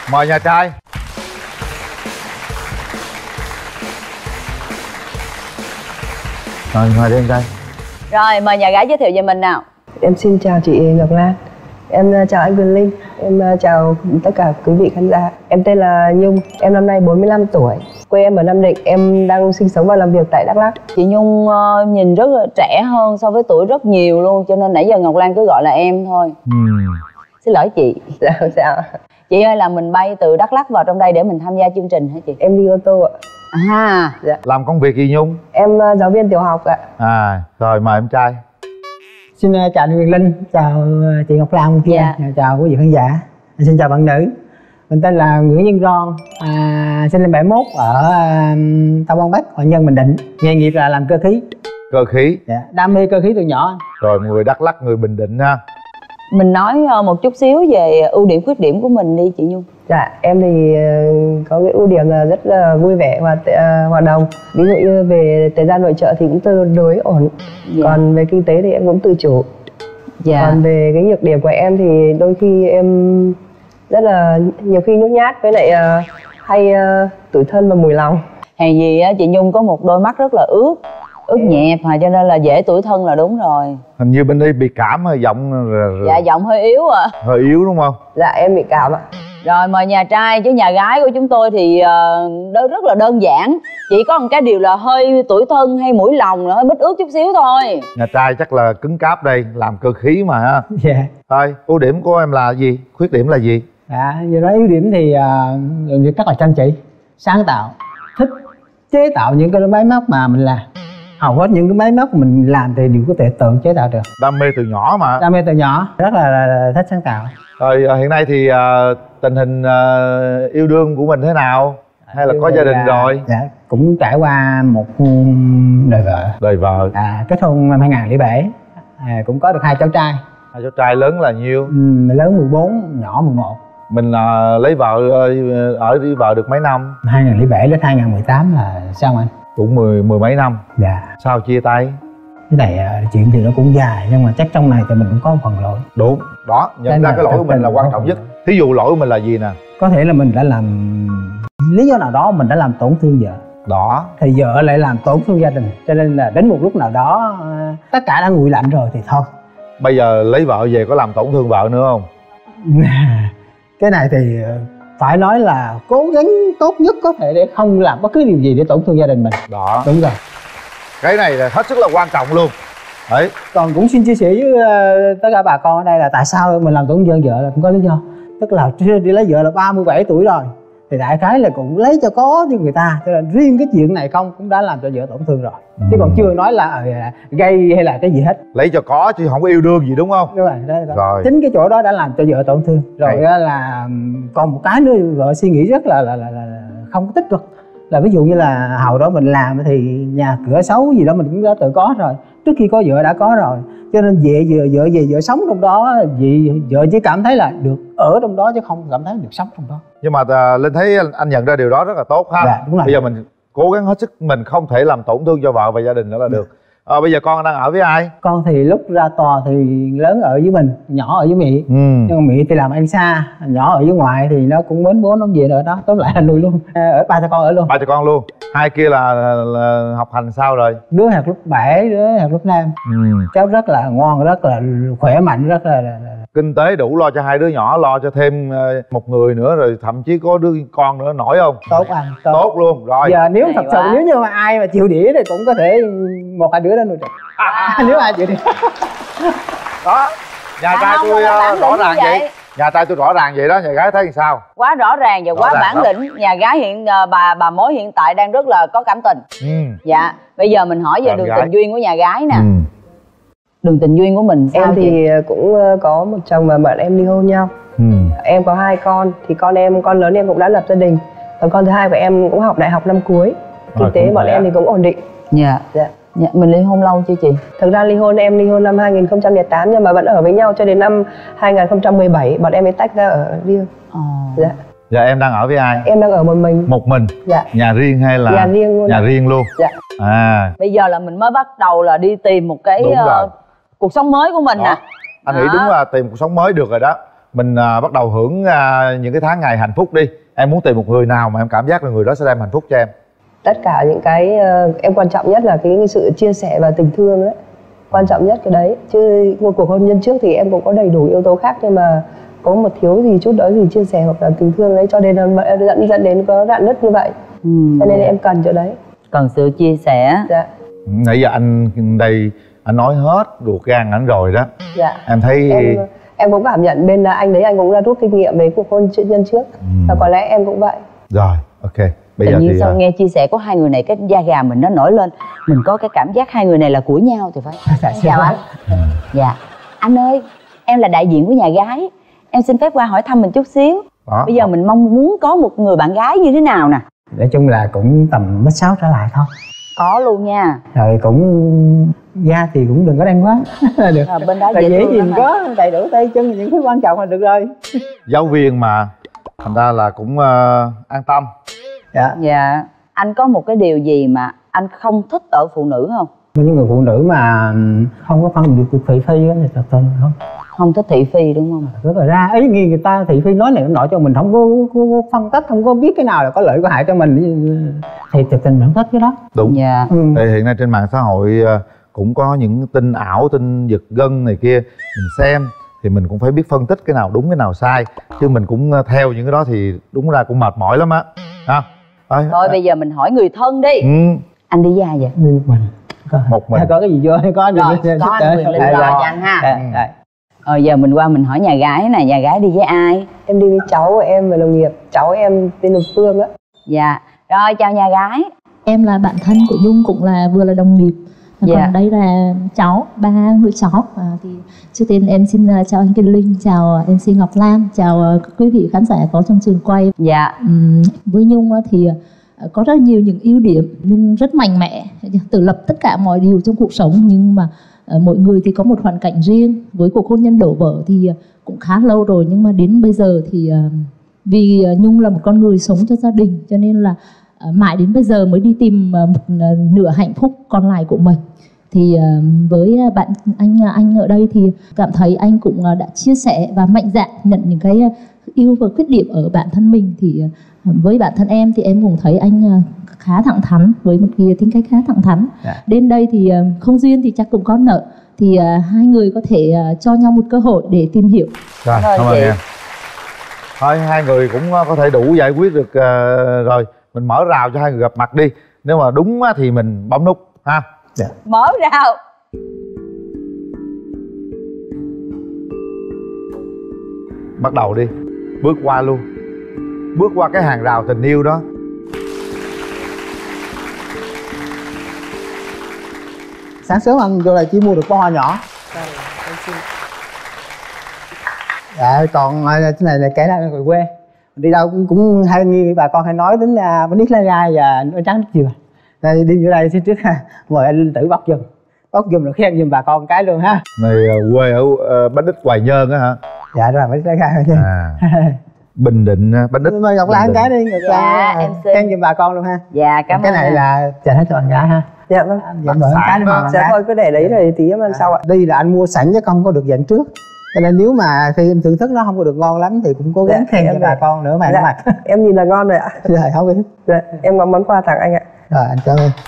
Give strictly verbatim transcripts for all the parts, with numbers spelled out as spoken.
Mời nhà trai. Rồi, mời đi em trai. Rồi, mời nhà gái giới thiệu về mình nào. Em xin chào chị Ngọc Lan. Em chào anh Quyền Linh. Em chào tất cả quý vị khán giả. Em tên là Nhung. Em năm nay bốn mươi lăm tuổi. Quê em ở Nam Định. Em đang sinh sống và làm việc tại Đắk Lắk. Chị Nhung uh, nhìn rất là trẻ hơn so với tuổi rất nhiều luôn. Cho nên nãy giờ Ngọc Lan cứ gọi là em thôi. ừ. Xin lỗi chị. Dạ, dạ. Chị ơi, là mình bay từ Đắk Lắk vào trong đây để mình tham gia chương trình hả chị? Em đi ô tô ạ. À. Dạ. Làm công việc gì Nhung? Em uh, giáo viên tiểu học ạ. À, rồi mời em trai. Xin uh, chào anh Quyền Linh, chào uh, chị Ngọc Lan kia, dạ. chào quý vị khán giả. Xin chào bạn nữ. Mình tên là Nguyễn Nhân Ron, à, sinh năm bảy mốt ở uh, Tân Quang Bắc, Hội Nhân, Bình Định. Nghề nghiệp là làm cơ khí. Cơ khí. Dạ. Đam mê cơ khí từ nhỏ. Rồi người Đắk Lắk, người Bình Định ha. Mình nói một chút xíu về ưu điểm khuyết điểm của mình đi chị Nhung. Dạ, em thì uh, có cái ưu điểm là rất là vui vẻ và uh, hòa đồng. Ví dụ như về thời gian nội trợ thì cũng tương đối ổn. Dạ. Còn về kinh tế thì em cũng tự chủ. Dạ. Còn về cái nhược điểm của em thì đôi khi em rất là nhiều khi nhút nhát, với lại uh, hay uh, tủi thân và mùi lòng. Hèn gì á, chị Nhung có một đôi mắt rất là ướt, ướt nhẹp mà, cho nên là dễ tủi thân là đúng rồi. Hình như bên đây bị cảm hơi giọng rồi. Dạ, giọng hơi yếu ạ. À. Hơi yếu đúng không? Dạ, em bị cảm ạ. Rồi mời nhà trai, chứ nhà gái của chúng tôi thì uh, rất là đơn giản. Chỉ có một cái điều là hơi tủi thân hay mũi lòng, là hơi bít ướt chút xíu thôi. Nhà trai chắc là cứng cáp đây, làm cơ khí mà ha. Dạ. Yeah. Thôi, ưu điểm của em là gì? Khuyết điểm là gì? Dạ, giờ nói ưu điểm thì uh, việc rất là chăm chỉ, sáng tạo, thích chế tạo những cái máy móc mà mình làm. Hầu hết những cái máy móc mình làm thì đều có thể tự chế tạo được. Đam mê từ nhỏ mà. Đam mê từ nhỏ, rất là, là, là thích sáng tạo. Rồi hiện nay thì uh, tình hình uh, yêu đương của mình thế nào? Hay là có gia đình là, rồi? Dạ, cũng trải qua một đời vợ. Đời vợ. À, kết hôn năm hai nghìn lẻ bảy, à, cũng có được hai cháu trai. Hai cháu trai lớn là nhiêu? Ừ, lớn mười bốn, nhỏ mười một. Mình uh, lấy vợ uh, ở với vợ được mấy năm? hai nghìn lẻ bảy đến hai nghìn mười tám là sao anh? Cũng mười mười mấy năm. Dạ. Sao chia tay? Cái này uh, chuyện thì nó cũng dài, nhưng mà chắc trong này thì mình cũng có một phần lỗi. Đúng, đó, nhận ra cái lỗi của mình là quan trọng nhất. Thí dụ lỗi của mình là gì nè? Có thể là mình đã làm lý do nào đó mình đã làm tổn thương vợ. Đó. Thì vợ lại làm tổn thương gia đình, cho nên là đến một lúc nào đó uh, tất cả đã nguội lạnh rồi thì thôi. Bây giờ lấy vợ về có làm tổn thương vợ nữa không? Cái này thì phải nói là cố gắng tốt nhất có thể để không làm bất cứ điều gì để tổn thương gia đình mình. Đó. Đúng rồi. Cái này là hết sức là quan trọng luôn. Đấy. Còn cũng xin chia sẻ với uh, tất cả bà con ở đây là tại sao mình làm tổn thương vợ là cũng có lý do. Tức là đi lấy vợ là ba mươi bảy tuổi rồi, thì đại khái là cũng lấy cho có cho người ta, cho nên riêng cái chuyện này không cũng đã làm cho vợ tổn thương rồi. Ừ. Chứ còn chưa nói là uh, gây hay là cái gì hết. Lấy cho có chứ không có yêu đương gì đúng không? Đúng rồi, đó, đó. Rồi. Chính cái chỗ đó đã làm cho vợ tổn thương. Rồi là còn một cái nữa vợ suy nghĩ rất là là, là, là không có tích cực. Là ví dụ như là hồi đó mình làm thì nhà cửa xấu gì đó mình cũng đã tự có rồi, trước khi có vợ đã có rồi, cho nên về vợ vợ về vợ sống trong đó, vì vợ chỉ cảm thấy là được ở trong đó chứ không cảm thấy được sống trong đó. Nhưng mà uh, Linh thấy anh, anh nhận ra điều đó rất là tốt ha. Dạ, đúng rồi. Bây giờ mình cố gắng hết sức, mình không thể làm tổn thương cho vợ và gia đình nữa là được. À, bây giờ con đang ở với ai? Con thì lúc ra tòa thì lớn ở với mình, nhỏ ở với Mỹ. Ừ. Nhưng mà Mỹ thì làm ăn xa, nhỏ ở với ngoại thì nó cũng mến bố nó về nữa đó, tóm lại là nuôi luôn. À, ở ba cho con ở luôn. Ba cho con luôn. Hai kia là, là, là học hành sao rồi? Đứa học lớp bảy, đứa học lớp năm. Ừ. Cháu rất là ngoan, rất là khỏe mạnh, rất là, là, là... Kinh tế đủ lo cho hai đứa nhỏ, lo cho thêm một người nữa, rồi thậm chí có đứa con nữa, nổi không? Tốt anh, tốt, tốt luôn. Rồi giờ nếu thật sự nếu như mà ai mà chịu đĩa thì cũng có thể một hai đứa đó nuôi được. À, nếu ai chịu đĩa. Đó, nhà trai tôi rõ ràng vậy. vậy Nhà trai tôi rõ ràng vậy đó, nhà gái thấy sao? Quá rõ ràng và rõ quá ràng bản lĩnh. Nhà gái hiện bà bà mối hiện tại đang rất là có cảm tình. Ừ. Dạ, bây giờ mình hỏi về đường gái. Tình duyên của nhà gái nè. Ừ. Đường tình duyên của mình sao? Em thì chị? cũng có một chồng và bạn em ly hôn nhau. Ừ. Em có hai con, thì con em con lớn em cũng đã lập gia đình, còn con thứ hai của em cũng học đại học năm cuối. Kinh à, tế bọn em thì cũng ổn định. Dạ. Dạ. Dạ, mình ly hôn lâu chưa chị? Thực ra ly hôn em ly hôn năm hai nghìn không trăm lẻ tám nhưng mà vẫn ở với nhau cho đến năm hai nghìn không trăm mười bảy bọn em mới tách ra ở riêng. À. Dạ. Dạ em đang ở với ai? Em đang ở một mình. Một mình? Dạ. Nhà riêng hay là? Nhà riêng luôn. Nhà riêng luôn. Dạ. À. Bây giờ là mình mới bắt đầu là đi tìm một cái uh, cuộc sống mới của mình nè. À. Anh nghĩ đúng là tìm cuộc sống mới được rồi đó. mình à, bắt đầu hưởng à, những cái tháng ngày hạnh phúc đi. Em muốn tìm một người nào mà em cảm giác là người đó sẽ đem hạnh phúc cho em? Tất cả những cái uh, em quan trọng nhất là cái, cái sự chia sẻ và tình thương đấy, quan trọng nhất cái đấy. Chứ một cuộc hôn nhân trước thì em cũng có đầy đủ yếu tố khác, nhưng mà có một thiếu gì chút đó thì chia sẻ hoặc là tình thương đấy, cho nên là dẫn dẫn đến có rạn nứt như vậy. Ừ. Cho nên em cần chỗ đấy, cần sự chia sẻ. Dạ. Nãy giờ anh đây anh nói hết ruột gan anh rồi đó. Dạ. Em thấy em, em cũng cảm nhận bên anh đấy, anh cũng đã rút kinh nghiệm về cuộc hôn nhân trước. Ừ. Và có lẽ em cũng vậy. Rồi, ok. Bây Tự giờ nhiên thì sau nghe chia sẻ của hai người này, cái da gà mình nó nổi lên. Mình có cái cảm giác hai người này là của nhau thì phải. Chào anh. Ừ. Dạ. Anh ơi, em là đại diện của nhà gái, em xin phép qua hỏi thăm mình chút xíu. Đó. Bây giờ mình mong muốn có một người bạn gái như thế nào nè? Nói chung là cũng tầm mét sáu trở lại thôi. Có luôn nha. Rồi cũng da thì cũng đừng có đen quá là được. À, bên đó dễ, dễ gì mà. có đầy đủ tay chân, những thứ quan trọng là được rồi. Giáo viên mà, thành ra là cũng uh, an tâm. Dạ. Dạ. Anh có một cái điều gì mà anh không thích ở phụ nữ không? Những người phụ nữ mà không có phân biệt được thị phi á thì thật tình không. Không thích thị phi đúng không? Rất là ra ý nghe người ta thị phi nói này nói cho mình không có, có, có phân tích, không có biết cái nào là có lợi có hại cho mình thì thật tình mình không thích cái đó. Đúng. Dạ. Ừ. Thì hiện nay trên mạng xã hội cũng có những tin ảo, tin giật gân này kia, mình xem thì mình cũng phải biết phân tích cái nào đúng cái nào sai, chứ mình cũng theo những cái đó thì đúng ra cũng mệt mỏi lắm á. Ha. Thôi, Thôi à. Bây giờ mình hỏi người thân đi. Ừ. Anh đi gia vậy? Đi một mình. Có, một mình. Có cái gì vô có rồi, có anh quyền lên cho anh ha. À, à. Rồi giờ mình qua mình hỏi nhà gái nè, nhà gái đi với ai? Em đi với cháu của em và đồng nghiệp, cháu em tên là Phương á. Dạ. Rồi chào nhà gái. Em là bạn thân của Nhung, cũng là vừa là đồng nghiệp. Dạ. Còn đây là cháu, ba người cháu. À, thì trước tiên em xin chào anh Kiên Linh, chào em xê Ngọc Lan, chào quý vị khán giả có trong trường quay. Dạ. Uhm, với Nhung thì có rất nhiều những ưu điểm. Nhung rất mạnh mẽ, tự lập tất cả mọi điều trong cuộc sống, nhưng mà uh, mỗi người thì có một hoàn cảnh riêng. Với cuộc hôn nhân đổ vỡ thì uh, cũng khá lâu rồi, nhưng mà đến bây giờ thì uh, vì uh, Nhung là một con người sống cho gia đình, cho nên là uh, mãi đến bây giờ mới đi tìm uh, một uh, nửa hạnh phúc còn lại của mình. Thì uh, với uh, bạn anh anh ở đây thì cảm thấy anh cũng uh, đã chia sẻ và mạnh dạn nhận những cái uh, ưu và khuyết điểm ở bản thân mình. Thì uh, với bản thân em thì em cũng thấy anh uh, khá thẳng thắn, với một cái tính cách khá thẳng thắn. Dạ. Đến đây thì uh, không duyên thì chắc cũng có nợ, thì uh, hai người có thể uh, cho nhau một cơ hội để tìm hiểu. Rồi, cảm ơn em. Thôi hai người cũng có thể đủ giải quyết được uh, rồi. Mình mở rào cho hai người gặp mặt đi. Nếu mà đúng thì mình bấm nút ha. Dạ. Mở rào. Bắt đầu đi. Bước qua luôn. Bước qua cái hàng rào tình yêu đó. Sáng sớm anh vô đây chỉ mua được bó hoa nhỏ. Dạ, còn cái này là kể lại người quê. Đi đâu cũng, cũng hay nghe bà con hay nói đến uh, bánh ít lá gai và bánh trắng nước dừa. Đây, đi vô đây xin trước ha, mời anh Linh Tử bóc giùm. Bóc giùm rồi khen giùm bà con cái luôn ha. Này quê ở uh, Bánh Ít Hoài Nhơn á hả? Dạ rồi, bánh ít lá gai thôi. À. Bình Định Bánh Ít. Mời Ngọc Lan cái đi, Ngọc Lan. Dạ, em xin. Khen giùm bà con luôn ha. Dạ, cảm ơn. Cái này em. Là dành hết cho bạn gái ha. Dạ vâng. Dạ mời cái đi. Dạ thôi cứ để đấy rồi tí em ăn sau ạ. Đi là anh mua sẵn chứ không có được dặn trước. Cho nên nếu mà khi em thưởng thức nó không có được ngon lắm thì cũng cố gắng dạ, khen cho bà con nữa mà. Dạ, em nhìn là ngon rồi ạ. Dạ, không biết. Dạ, em có món quà tặng anh ạ. Rồi, anh cảm ơn.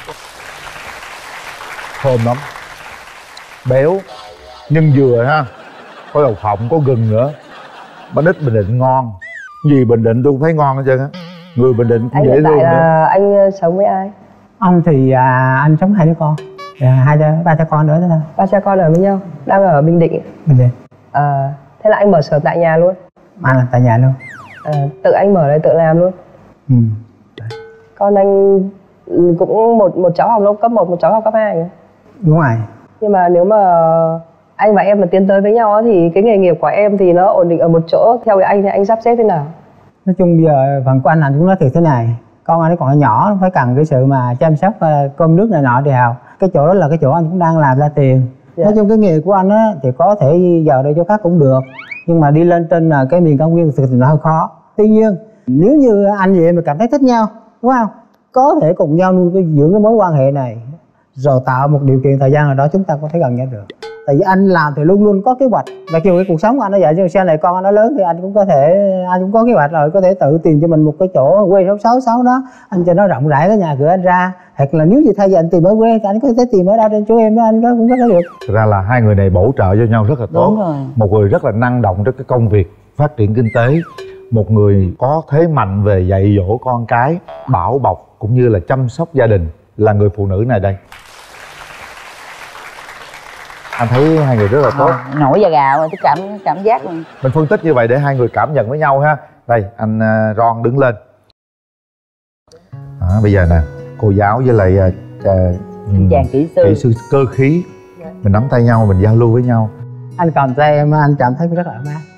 Thơm lắm. Béo. Nhân dừa ha. Có đậu phộng, có gừng nữa. Bánh ít Bình Định ngon. Gì Bình Định tôi cũng thấy ngon hết trơn á. Người Bình Định cũng anh dễ thương nữa. Là anh sống với ai? Anh thì à, anh sống hai đứa con. À, hai đứa, ba cha con nữa đó thôi. Ba cha con ở với nhau. Đang ở Bình Định. Bình Định. À, thế là anh mở sở tại nhà luôn? Anh làm tại nhà luôn. À, tự anh mở lại tự làm luôn. Ừ. Con anh cũng một một cháu học cấp một, một cháu học cấp hai. Đúng rồi. Nhưng mà nếu mà anh và em mà tiến tới với nhau thì cái nghề nghiệp của em thì nó ổn định ở một chỗ. Theo với anh thì anh sắp xếp thế nào? Nói chung bây giờ phần của anh anh cũng nói thiệt thế này. Con anh nó còn nhỏ, nó phải cần cái sự mà chăm sóc cơm nước này nọ thì hào. Cái chỗ đó là cái chỗ anh cũng đang làm ra tiền. Dạ. Nói chung cái nghề của anh á thì có thể giờ đây chỗ khác cũng được. Nhưng mà đi lên trên là cái miền cao nguyên thì nó hơi khó. Tuy nhiên nếu như anh vậy mà cảm thấy thích nhau, đúng không? Có thể cùng nhau nuôi cái dưỡng cái mối quan hệ này, rồi tạo một điều kiện thời gian nào đó chúng ta có thể gần nhau được. Tại vì anh làm thì luôn luôn có kế hoạch. Và kiểu cái cuộc sống của anh nó vậy, chứ sau này con anh nó lớn thì anh cũng có thể anh cũng có kế hoạch rồi, có thể tự tìm cho mình một cái chỗ quê số sáu sáu đó, anh cho nó rộng rãi cái nhà cửa anh ra. Hoặc là nếu như thay vì anh tìm ở quê thì anh có thể tìm ở đâu trên chỗ em đó, anh có cũng có được. Thực ra là hai người này bổ trợ cho nhau rất là tốt. Đúng rồi. Một người rất là năng động trong cái công việc phát triển kinh tế, một người có thế mạnh về dạy dỗ con cái, bảo bọc cũng như là chăm sóc gia đình, là người phụ nữ này đây. Anh thấy hai người rất là tốt. À, nổi da gà rồi, tôi cảm cảm giác rồi. Mình phân tích như vậy để hai người cảm nhận với nhau ha. Đây, anh uh, Ron đứng lên. À, bây giờ nè, cô giáo với lại uh, uh, chàng kỹ sư. kỹ sư cơ khí, mình nắm tay nhau, mình giao lưu với nhau. Anh cầm tay em, anh cảm thấy rất là ấm áp.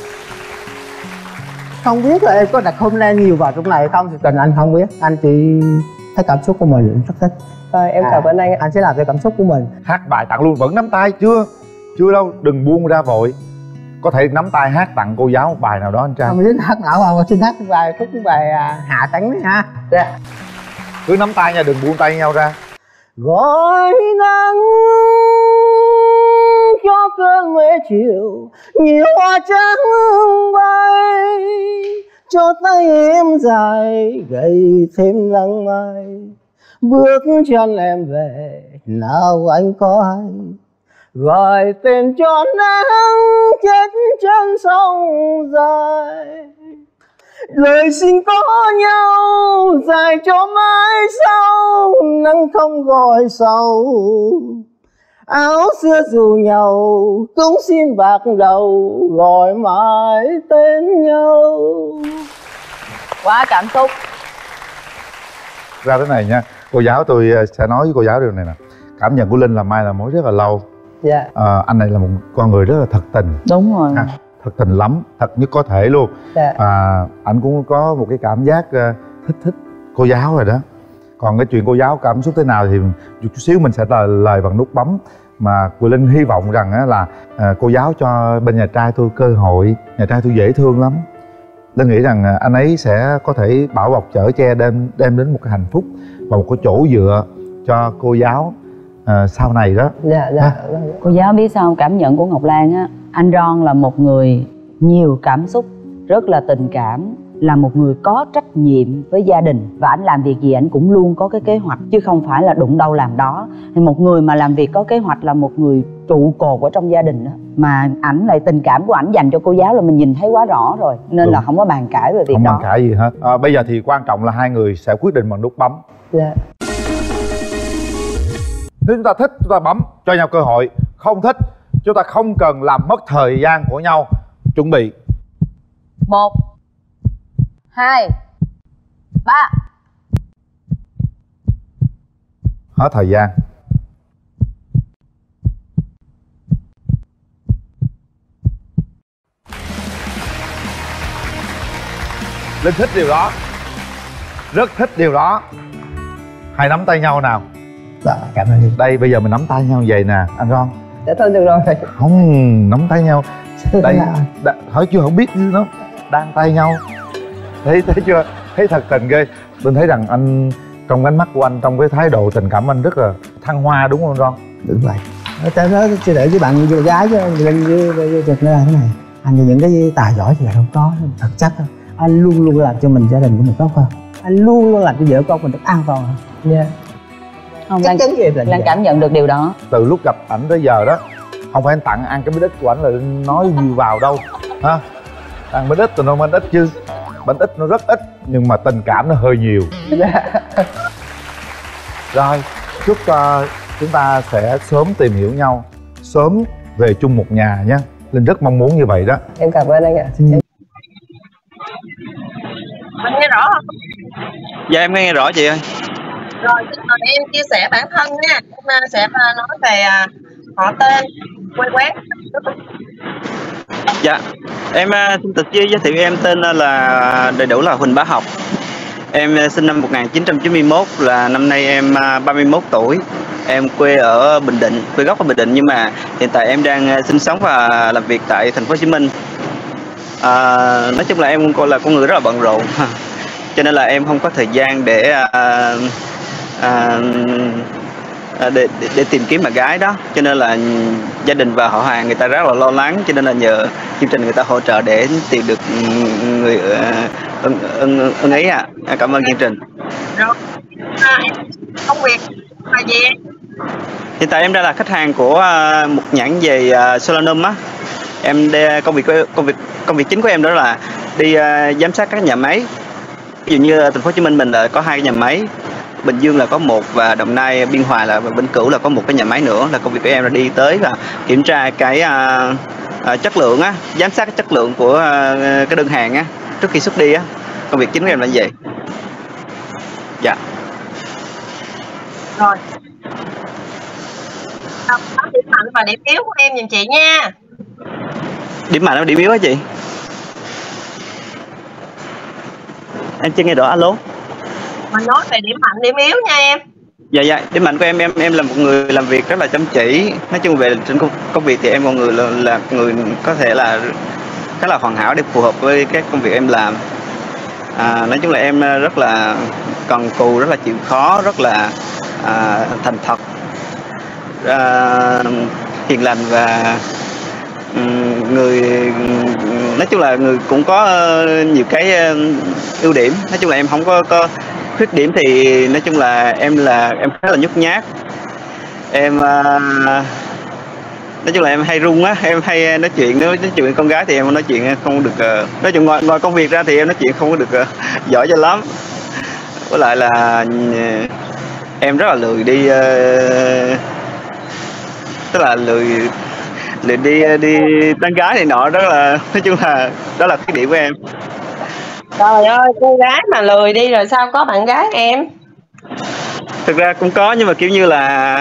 Không biết là em có đặt hôm nay nhiều vào trong này hay không thì cần anh không biết. Anh chỉ thấy cảm xúc của mình rất thích. Rồi em cảm ơn anh. Anh sẽ làm theo cảm xúc của mình. Hát bài tặng luôn, vẫn nắm tay chưa? Chưa đâu, đừng buông ra vội. Có thể nắm tay hát tặng cô giáo một bài nào đó anh trai. Không biết hát nào không, xin hát bài khúc bài à, Hạ Tánh đấy ha. Dạ. Cứ nắm tay nha, đừng buông tay nhau ra. Gọi nắng cho cơn mê chiều, nhiều hoa trắng bay, cho tay em dài gầy thêm nắng mai. Bước chân em về nào anh có hay, gọi tên cho nắng chết chân sông dài. Lời xin có nhau dài cho mãi sau, nắng không gọi sầu. Áo xưa dù nhau cũng xin bạc đầu, gọi mãi tên nhau. Quá cảm xúc. Ra thế này nha, cô giáo tôi sẽ nói với cô giáo điều này nè. Cảm nhận của Linh là Mai là mối rất là lâu. Dạ. à, Anh này là một con người rất là thật tình. Đúng rồi. À, thật tình lắm, thật nhất có thể luôn. Dạ. à, Anh cũng có một cái cảm giác uh, thích thích cô giáo rồi đó. Còn cái chuyện cô giáo cảm xúc thế nào thì chút xíu mình sẽ lời, lời bằng nút bấm. Mà Quỳ Linh hy vọng rằng á, là à, cô giáo cho bên nhà trai tôi cơ hội. Nhà trai tôi dễ thương lắm. Linh nghĩ rằng anh ấy sẽ có thể bảo bọc chở che, đem đem đến một cái hạnh phúc và một cái chỗ dựa cho cô giáo à, sau này đó. Dạ, dạ. Cô giáo biết sao không? Cảm nhận của Ngọc Lan á, anh Ron là một người nhiều cảm xúc, rất là tình cảm, là một người có trách nhiệm với gia đình. Và anh làm việc gì anh cũng luôn có cái kế hoạch, chứ không phải là đụng đâu làm đó. Thì một người mà làm việc có kế hoạch là một người trụ cột ở trong gia đình đó. Mà ảnh lại tình cảm của ảnh dành cho cô giáo là mình nhìn thấy quá rõ rồi. Nên Đúng. là không có bàn cãi về việc không đó. Không bàn cãi gì hết. à, Bây giờ thì quan trọng là hai người sẽ quyết định bằng nút bấm. Dạ. Nếu chúng ta thích chúng ta bấm, cho nhau cơ hội. Không thích chúng ta không cần làm mất thời gian của nhau. Chuẩn bị. Một, hai, ba. Hết thời gian. Linh thích điều đó, rất thích điều đó. Hai nắm tay nhau nào. Dạ, cảm ơn Linh. Đây bây giờ mình nắm tay nhau vậy nè anh Ron. Dạ thôi được rồi. Không, nắm tay nhau. Đây, đã, hỏi chưa không biết nó đang tay nhau. Thấy thấy chưa? Thấy thật tình ghê. Tôi thấy rằng anh trong ánh mắt của anh, trong cái thái độ tình cảm anh rất là thăng hoa, đúng không Ron? Đúng vậy. Tôi nói chia sẻ với bạn vừa gái chứ Linh với Trực là thế này. Anh như những cái tài giỏi thì là không có, thật chắc thôi. Anh luôn luôn làm cho mình, gia đình của mình tốt hơn. Anh luôn luôn làm cho vợ con mình được an toàn hơn. Dạ. Không, chắc Lan, chắn gì là Lan cảm nhận được điều đó. Từ lúc gặp ảnh tới giờ đó, không phải anh tặng ăn cái bánh ít của ảnh là nói nhiều vào đâu ha. Ăn bánh ít thì nó bánh ít chứ, bánh ít nó rất ít nhưng mà tình cảm nó hơi nhiều. Rồi chúc uh, chúng ta sẽ sớm tìm hiểu nhau, sớm về chung một nhà nhé. Linh rất mong muốn như vậy đó. Em cảm ơn anh ạ. Ừ. Anh nghe rõ không? Dạ em nghe rõ chị ơi. Rồi em chia sẻ bản thân nha. Em sẽ nói về họ tên, quê quán. Dạ em xin tự giới thiệu, em tên là đầy đủ là Huỳnh Bá Học. Em sinh năm một nghìn chín trăm chín mươi mốt, là năm nay em ba mươi mốt tuổi. Em quê ở Bình Định, quê gốc ở Bình Định nhưng mà hiện tại em đang sinh sống và làm việc tại thành phố Hồ Chí Minh. À, nói chung là em là con người rất là bận rộn cho nên là em không có thời gian để à, à, để, để để tìm kiếm bạn gái đó, cho nên là gia đình và họ hàng người ta rất là lo lắng, cho nên là nhờ chương trình người ta hỗ trợ để tìm được người ưng ưng ưng ý ạ. À. Cảm ơn chương trình. Rồi à, công việc là gì? Hiện tại em đang là khách hàng của một nhãn giày Solanum á. Em đi, công việc công việc công việc chính của em đó là đi uh, giám sát các nhà máy. Ví dụ như thành phố Hồ Chí Minh mình là có hai cái nhà máy, Bình Dương là có một và Đồng Nai, Biên Hòa là Vĩnh Cửu là có một cái nhà máy nữa. Là công việc của em là đi tới và kiểm tra cái uh, uh, chất lượng á, giám sát cái chất lượng của uh, cái đơn hàng á trước khi xuất đi á. Công việc chính của em là như vậy. Dạ. Rồi. Đó điểm mạnh và điểm yếu của em giùm chị nha. Điểm mạnh và điểm yếu hả chị? Em chưa nghe rõ. Alo. Mình nói về điểm mạnh, điểm yếu nha em. Dạ dạ, điểm mạnh của em em em là một người làm việc rất là chăm chỉ. Nói chung về trên công, công việc thì em là người là, là người có thể là khá là hoàn hảo để phù hợp với các công việc em làm. À, nói chung là em rất là cần cù, rất là chịu khó, rất là à, thành thật, à, hiền lành và um, người nói chung là người cũng có uh, nhiều cái uh, ưu điểm. Nói chung là em không có, có khuyết điểm thì nói chung là em là em khá là nhút nhát. Em uh, nói chung là em hay run á, em hay nói chuyện nói, nói chuyện với con gái thì em nói chuyện không được uh, nói chung ngoài, ngoài công việc ra thì em nói chuyện không có được uh, giỏi cho lắm. Với lại là uh, em rất là lười đi uh, tức là lười lười đi đi tán gái này nọ, rất là nói chung là đó là khuyết điểm của em. Trời ơi, cô gái mà lười đi rồi sao có bạn gái em? Thực ra cũng có nhưng mà kiểu như là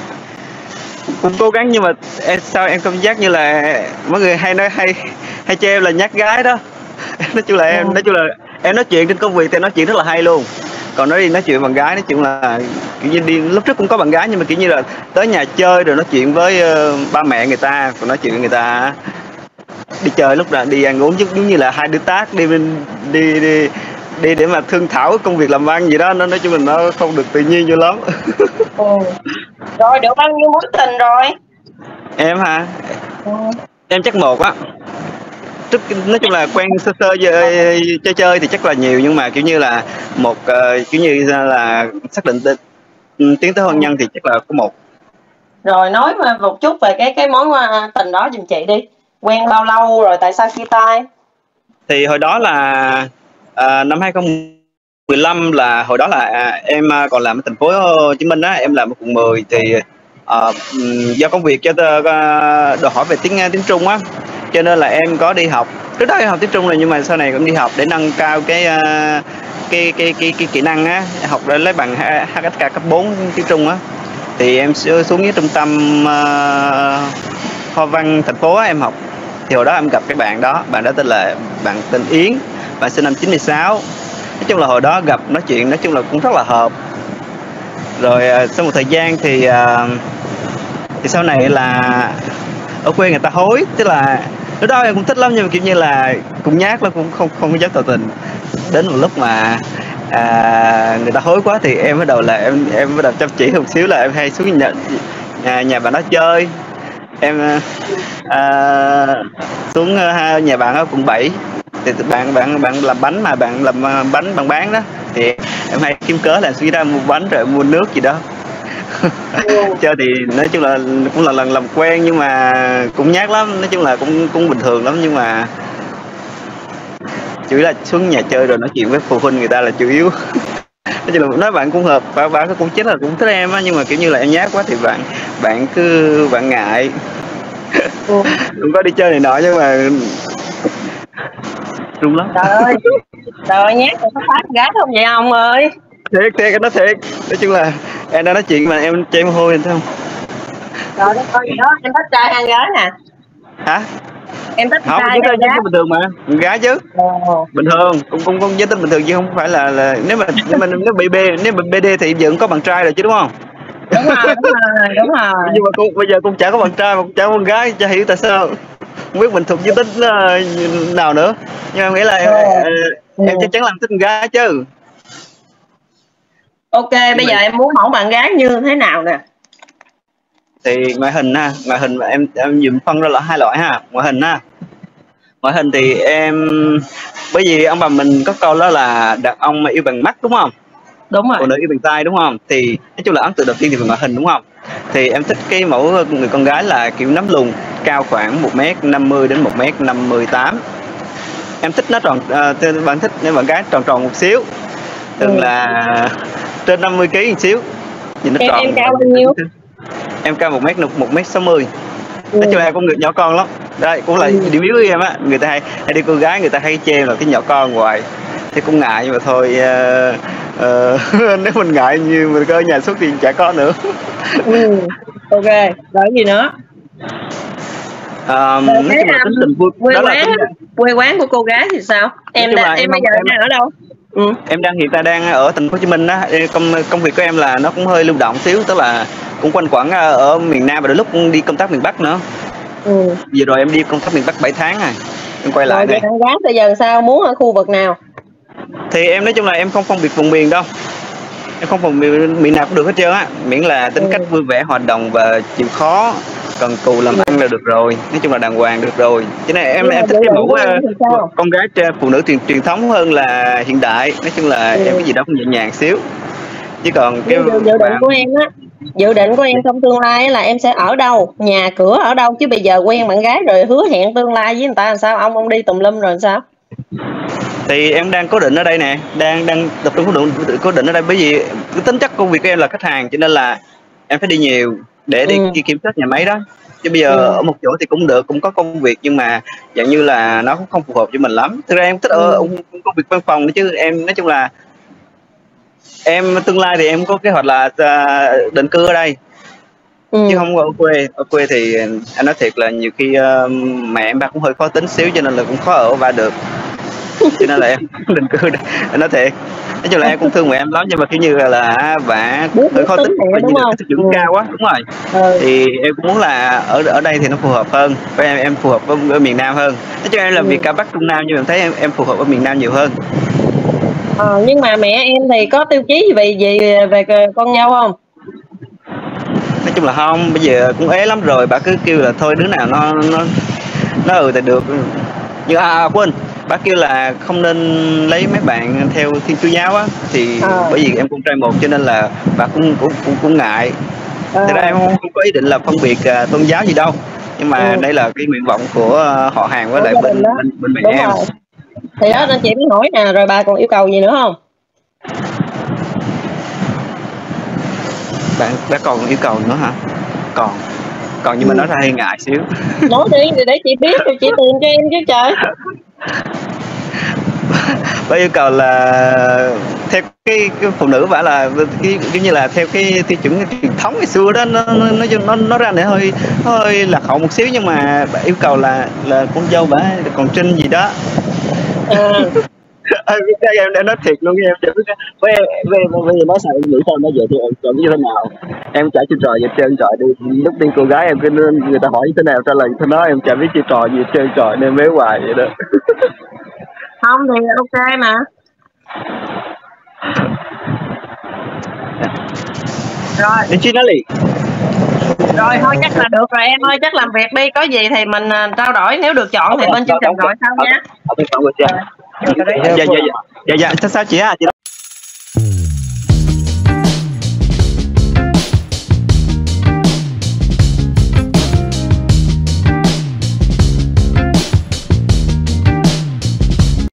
cũng cố gắng, nhưng mà em sao em cảm giác như là mọi người hay nói hay hay cho em là nhát gái đó. Nói chung là em nói chung là em nói chuyện trên công việc thì nói chuyện rất là hay luôn. Còn nói đi nói chuyện bạn gái nói chung là kiểu như đi lúc trước cũng có bạn gái nhưng mà kiểu như là tới nhà chơi rồi nói chuyện với uh, ba mẹ người ta, còn nói chuyện với người ta đi chơi lúc là đi ăn uống chứ giống như là hai đối tác đi đi đi đi, đi để mà thương thảo công việc làm ăn gì đó, nó nói chung là nó không được tự nhiên cho lắm. Ừ. Rồi được bao nhiêu mối tình rồi? Em hả? Ừ. Em chắc một á. Trước nói chung là quen sơ sơ chơi, chơi chơi thì chắc là nhiều, nhưng mà kiểu như là một uh, kiểu như là xác định tiến tới hôn nhân thì chắc là có một. Rồi nói một chút về cái cái mối tình đó giùm chị đi. Quen bao lâu rồi tại sao chia tay? Thì hồi đó là uh, năm hai không một lăm là hồi đó là uh, em còn làm ở thành phố Hồ Chí Minh á, em làm ở quận mười thì uh, do công việc cho uh, đòi hỏi về tiếng tiếng Trung á, cho nên là em có đi học. Trước đó em học tiếng Trung rồi nhưng mà sau này cũng đi học để nâng cao cái uh, cái, cái cái cái kỹ năng á, học để lấy bằng H S K cấp bốn tiếng Trung á. Thì em xuống với trung tâm uh, Hoa Văn thành phố á, em học. Thì hồi đó em gặp cái bạn đó, bạn đó tên là bạn tên Yến, bạn sinh năm chín mươi sáu. Nói chung là hồi đó gặp nói chuyện nói chung là cũng rất là hợp. Rồi uh, sau một thời gian thì uh, thì sau này là ở quê người ta hối, tức là lúc đó em cũng thích lắm nhưng mà kiểu như là cũng nhát lắm, cũng không không có dám tỏ tình. Đến một lúc mà à, người ta hối quá thì em bắt đầu là em em bắt đầu chăm chỉ một xíu, là em hay xuống nhà nhà, nhà bạn đó chơi. Em à, xuống nhà bạn ở quận bảy thì bạn bạn bạn làm bánh, mà bạn làm bánh bạn bán đó thì em hay kiếm cớ là xuống ra mua bánh rồi mua nước gì đó. Chơi thì nói chung là cũng là lần làm quen nhưng mà cũng nhát lắm, nói chung là cũng cũng bình thường lắm, nhưng mà chủ yếu là xuống nhà chơi rồi nói chuyện với phụ huynh người ta là chủ yếu. Nói chung là nói bạn cũng hợp, bạn bạn cũng chính là cũng thích em á, nhưng mà kiểu như là em nhát quá thì bạn bạn cứ bạn ngại. Cũng có đi chơi này nọ nhưng mà đúng lắm. Trời ơi, trời ơi, nhát rồi có phát gái không vậy ông ơi? Thiệt thiệt nó thiệt, nói chung là em đã nói chuyện mà em cho em hôi thấy không? Trời đất ơi, đó em thích trai hay gái nè? Hả? Em thích không, trai hay gái? Không, bình thường mà, gái chứ. Ồ. Bình thường, cũng cũng cũng giới tính bình thường chứ không phải là là nếu mà nếu mà nếu bị B, nếu bị bê đê thì vẫn có bạn trai rồi chứ đúng không? Đúng rồi, đúng rồi, đúng rồi. Nhưng mà cũng bây giờ cũng chả có bạn trai mà cũng chả có con gái, chả hiểu tại sao. Không biết mình thuộc giới tính uh, nào nữa. Nhưng mà nghĩ là em, ừ. em chắc chắn làm thích con gái chứ. Ok, bây giờ em muốn mẫu bạn gái như thế nào nè? thì ngoại hình ha, ngoại hình em em dùng phân ra là hai loại ha. Ngoại hình ha, ngoại hình thì em, bởi vì ông bà mình có câu đó là đàn ông mà yêu bằng mắt đúng không, Đúng rồi. phụ nữ yêu bằng tai đúng không, thì nói chung là ấn tượng đầu tiên thì về ngoại hình đúng không. Thì em thích cái mẫu người con gái là kiểu nấm lùn, cao khoảng một mét năm mươi đến một mét năm mươi tám. Em thích nó tròn, uh, bạn thích nên bạn gái tròn tròn một xíu, thường ừ. là trên năm mươi ki lô gam một xíu, nhìn nó em, tròn. Em cao bao nhiêu? Em cao một mét một mét sáu mươi. Ừ. Nói chung là con người nhỏ con lắm. Đây cũng là ừ. điểm yếu của em á, người ta hay, hay đi cô gái người ta hay chê là cái nhỏ con hoài, thì cũng ngại, nhưng mà thôi uh, uh, nếu mình ngại như mình có ở nhà suốt thì chả có nữa. Ừ. Ok, rồi gì nữa? Um, nói chung là tính tình vui. Quê Đó quán, là tính... quê quán của cô gái thì sao? Em đã, em, em bây giờ em đang ở đâu? Ừ. Em đang hiện tại đang ở thành phố Hồ Chí Minh đó. Công công việc của em là nó cũng hơi lưu động xíu, tức là cũng quanh quẩn ở miền Nam và đôi lúc đi công tác miền Bắc nữa. Ừ. Vừa rồi em đi công tác miền Bắc bảy tháng rồi, em quay lại đây. Rồi gái bây giờ sao, muốn ở khu vực nào? Thì em nói chung là em không phân biệt vùng miền đâu, em không phân biệt miền nào cũng được hết trơn á, miễn là tính ừ. cách vui vẻ, hoạt động và chịu khó, cần cù làm ăn là được rồi, nói chung là đàng hoàng được rồi. Cho nên em em thích cái mẫu uh, con gái phụ nữ truyền truyền thống hơn là hiện đại, nói chung là ừ. em cái gì đó cũng nhẹ nhàng xíu. Chứ còn cái dự, dự định của em á, dự định của em trong tương lai là em sẽ ở đâu, nhà cửa ở đâu, chứ bây giờ quen bạn gái rồi hứa hẹn tương lai với người ta làm sao, ông ông đi tùm lum rồi làm sao? Thì em đang cố định ở đây nè, đang đang tập trung cố định, cố định ở đây, bởi vì cái tính chất công việc của em là khách hàng, cho nên là em phải đi nhiều để đi ừ. kiểm soát nhà máy đó. Chứ bây giờ ừ. ở một chỗ thì cũng được, cũng có công việc, nhưng mà dạng như là nó cũng không phù hợp với mình lắm. Thực ra em thích ở ừ. công việc văn phòng chứ em nói chung là em tương lai thì em có kế hoạch là uh, định cư ở đây ừ. chứ không ở quê. Ở quê thì anh nói thiệt là nhiều khi uh, mẹ em ba cũng hơi khó tính xíu, cho nên là cũng khó ở ba được, cho nên là em định cư đây. Anh nói thiệt, nói chung là em cũng thương mẹ em lắm, nhưng mà kiểu như là, là bà hơi khó tính, và như là cái sức dưỡng cao quá, đúng rồi ừ. Thì em cũng muốn là ở ở đây thì nó phù hợp hơn với em, em phù hợp với ở miền Nam hơn. Nói chung em làm ừ. việc cả Bắc Trung Nam, nhưng mà em thấy em em phù hợp ở miền Nam nhiều hơn. Ờ, nhưng mà mẹ em thì có tiêu chí gì về gì về con dâu không? Nói chung là không, bây giờ cũng ế lắm rồi, bà cứ kêu là thôi đứa nào nó nó nó ừ thì được. Nhưng à quên, bác kêu là không nên lấy mấy bạn theo Thiên Chúa giáo á, thì à. bởi vì em con trai một cho nên là bà cũng cũng cũng, cũng ngại. À. Thật ra em không, không có ý định là phân biệt uh, tôn giáo gì đâu, nhưng mà ừ. đây là cái nguyện vọng của uh, họ hàng với lại bên, bên bên mẹ đúng em. Rồi. Thì đó nên chị mới hỏi nè, rồi bà còn yêu cầu gì nữa không? Bạn đã còn yêu cầu nữa hả? Còn còn nhưng mà ừ. nói ra hơi ngại xíu. Nói đi để, để chị biết rồi chị tìm cho em chứ trời. Bà yêu cầu là theo cái, cái phụ nữ bảo là cái kiểu như là theo cái tiêu chuẩn truyền thống ngày xưa đó, nó nó nó nó ra để hơi hơi lạc hậu một xíu, nhưng mà bà yêu cầu là là con dâu bà còn trinh gì đó. À. Em em nói thiệt luôn, em với em bây giờ nói sao em nghĩ sao nói vậy thì em chọn như thế nào, em chả chơi trò gì trơn trọi đi. Lúc đi cô gái em cứ người ta hỏi như thế nào trả lời thế đó, em chả biết chơi trò gì trơn trọi nên méo hoài vậy đó. Không thì ok mà. Rồi em chỉ nói liền. Rồi thôi chắc là được rồi em ơi, chắc làm việc đi, có gì thì mình trao đổi, nếu được chọn thì bên chương trình gọi sau nha. Dạ dạ dạ dạ dạ dạ sao chị hả chị?